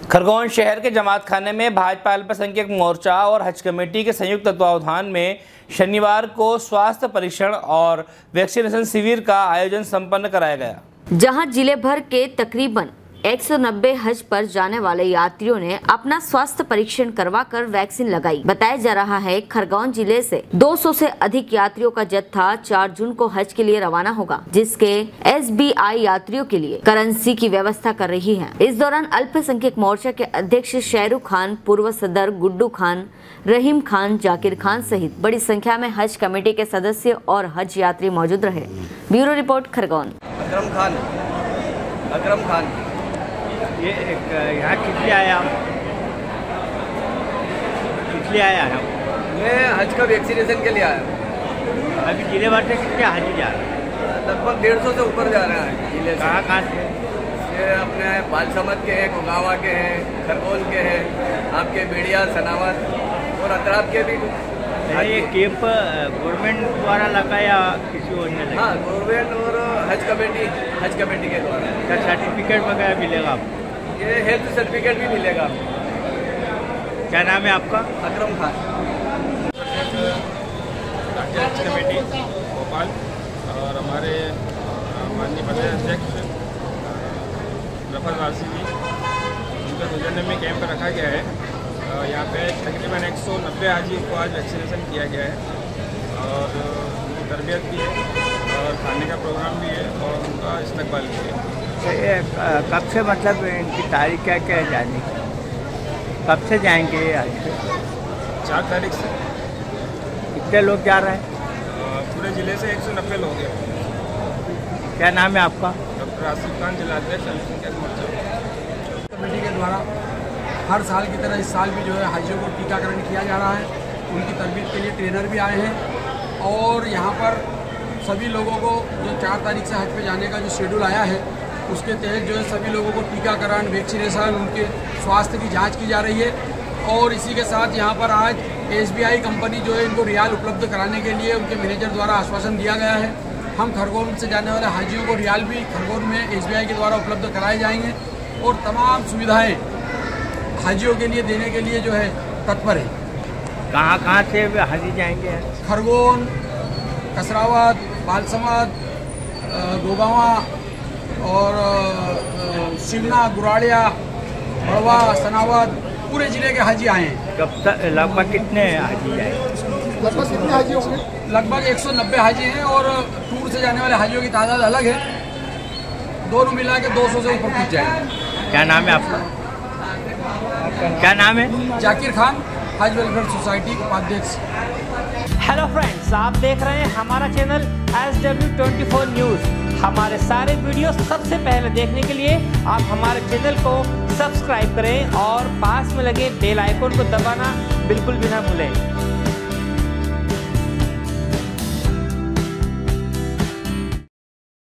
खरगोन शहर के जमात खाने में भाजपा अल्पसंख्यक मोर्चा और हज कमेटी के संयुक्त तत्वावधान में शनिवार को स्वास्थ्य परीक्षण और वैक्सीनेशन शिविर का आयोजन संपन्न कराया गया, जहां जिले भर के तकरीबन 190 हज पर जाने वाले यात्रियों ने अपना स्वास्थ्य परीक्षण करवाकर वैक्सीन लगाई। बताया जा रहा है खरगोन जिले से 200 से अधिक यात्रियों का जत्था 4 जून को हज के लिए रवाना होगा, जिसके SBI यात्रियों के लिए करेंसी की व्यवस्था कर रही है। इस दौरान अल्पसंख्यक मोर्चा के अध्यक्ष शेरू खान, पूर्व सदर गुड्डू खान, रहीम खान, जाकिर खान सहित बड़ी संख्या में हज कमेटी के सदस्य और हज यात्री मौजूद रहे। Bureau report Khargone. अकरम खान ये यहाँ किसलिए आया हम? किसलिए आया है? मैं हज का वैक्सीनेशन के लिए आया। अभी जिले भर से कितने हाजी जा रहे हैं? लगभग 150 से ऊपर जा रहे हैं जिले से। कहाँ से? ये अपने बालसमत के हैं, गुगावा के हैं, खरगोन के हैं, आपके बेड़िया, सनावत और अतराफ के भी। ये कैंप गवर्नमेंट द्वारा लगा या किसी और ने लगा? हाँ, गवर्नमेंट और हज कमेटी के द्वारा। क्या सर्टिफिकेट वगैरह मिलेगा आपको? ये हेल्थ सर्टिफिकेट भी मिलेगा। क्या नाम है आपका? अकरम खान। राज्य हज कमेटी भोपाल और हमारे माननीय प्रदेश अध्यक्ष रफत वासी जी, उनके सौजन्य में कैंप रखा गया है। यहाँ पे तकरीबन 190 हाजी को आज वैक्सीनेशन किया गया है और उनकी तरबियत भी है और खाने का प्रोग्राम भी है और उनका इस्तकबाल भी है। कब से मतलब इनकी तारीख क्या क्या है जाने की? कब से जाएंगे आज से? 4 तारीख से। कितने लोग जा रहे हैं? पूरे ज़िले से 190 लोग हैं। क्या नाम है आपका? डॉक्टर आसिफ खान, जिलाध्यक्ष अल्पसंख्यक मोर्चा कमेटी के द्वारा हर साल की तरह इस साल भी जो है हाजियों को टीकाकरण किया जा रहा है। उनकी तरबियत के लिए ट्रेनर भी आए हैं और यहाँ पर सभी लोगों को जो 4 तारीख से हज पे जाने का जो शेड्यूल आया है उसके तहत जो है सभी लोगों को टीकाकरण, वैक्सीनेशन, उनके स्वास्थ्य की जांच की जा रही है। और इसी के साथ यहाँ पर आज SBI कंपनी जो है इनको रियाल उपलब्ध कराने के लिए उनके मैनेजर द्वारा आश्वासन दिया गया है। हम खरगोन से जाने वाले हाजियों को रियाल भी खरगोन में SBI के द्वारा उपलब्ध कराए जाएंगे और तमाम सुविधाएँ हाजियों के लिए देने के लिए जो है तत्पर है। कहाँ से हाजी जाएंगे? खरगोन, कसरावत, बालसमत, गोगावा और शिवना, गुराड़िया, बड़वा, सनावत, पूरे जिले के हाजी आए हैं। कब तक लगभग कितने हाजी जाएंगे? लगभग कितने हाजी होंगे? लगभग 190 हाजी हैं और टूर से जाने वाले हाजियों की तादाद अलग है। दोनों मिला के 200 से ऊपर पहुँच जाएंगे। क्या नाम है आपका? क्या नाम है? जाकिर खान, हज वेलफेयर सोसाइटी उपाध्यक्ष। हेलो फ्रेंड्स, आप देख रहे हैं हमारा चैनल SW24 न्यूज़। हमारे सारे वीडियो सबसे पहले देखने के लिए आप हमारे चैनल को सब्सक्राइब करें और पास में लगे बेल आइकन को दबाना बिल्कुल भी ना भूलें।